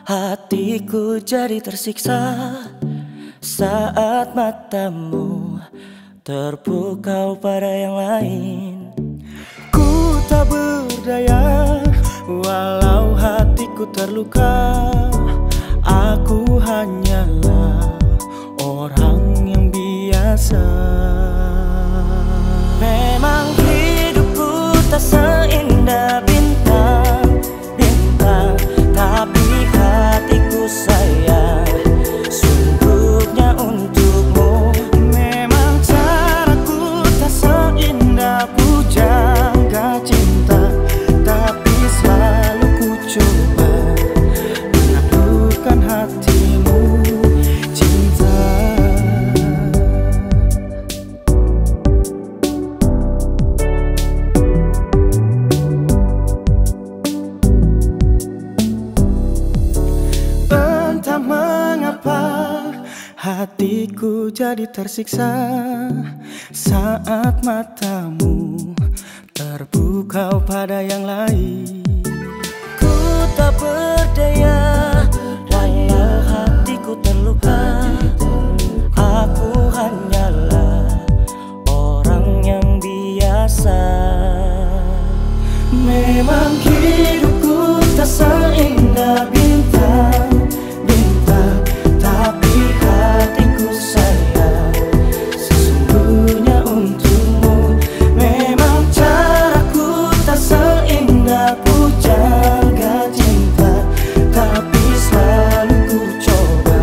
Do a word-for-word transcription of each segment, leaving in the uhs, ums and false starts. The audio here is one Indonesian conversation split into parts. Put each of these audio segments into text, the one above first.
Hatiku jadi tersiksa saat matamu terpukau pada yang lain. Ku tak berdaya walau hatiku terluka. Aku hanyalah orang yang biasa. Memang hidupku tak seindah bintang, bintang, tapi hatiku sayang sungguhnya untukmu. Memang caraku tak seindah pujangga cinta, tapi selalu ku coba menaklukkan hatimu, cinta. Entah mengapa hatiku jadi tersiksa saat matamu terpukau pada yang lain. Ku tak berdaya walau hatiku terluka. Aku hanyalah orang yang biasa. Memang hidupku tak seindah bintang, bintang, tapi hatiku sayang sesungguhnya untukmu. Memang caraku tak seindah pujangga cinta, tapi selalu ku coba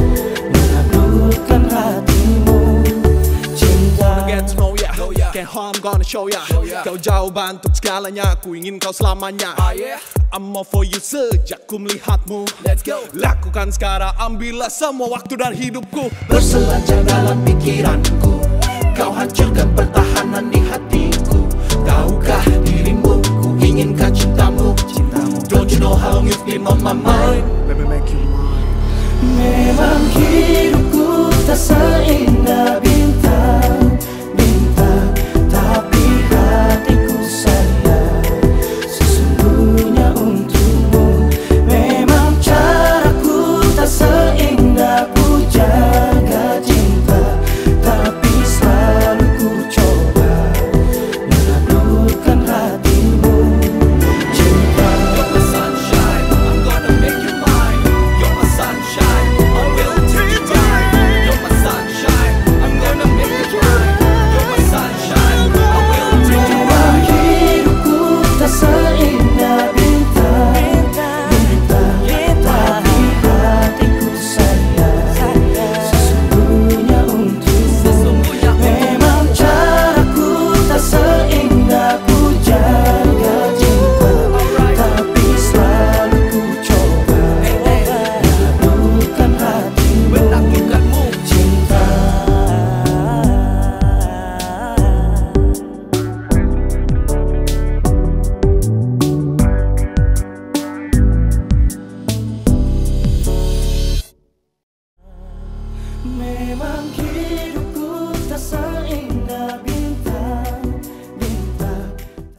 menaklukkan hatimu, cinta. Get to know ya, can't harm gonna show ya. Kau jawaban untuk segalanya, ku ingin kau selamanya. I'm all for you sejak ku melihatmu. Let's go. Lakukan sekarang, ambillah semua waktu dan hidupku. Berselancar dalam pikiranku, kau hancurkan pertahanan di hatiku. Tahukah dirimu, ku inginkan cintamu, cintamu. Don't you know how long you've been on my mind? Let me make you mine. Memang hidupku tak seindah bintang, bintang, tapi hatiku sayang sesungguhnya untukmu. Memang caraku tak seindah pujangga cinta, tapi selalu ku coba menaklukkan hatimu, cinta. You're my sunshine, I'm gonna make you mine. You're my sunshine, I will treat you right. You're my sunshine, I'm gonna make you mine. You're my sunshine, I will treat you Memang right. hidupku tak seindah bintang, bintang, tapi hatiku sayang sesungguhnya untukmu. Memang caraku tak seindah pujangga cinta, tapi selalu ku coba menaklukkan hatimu, Menaklukkanmu, cinta. Memang hidup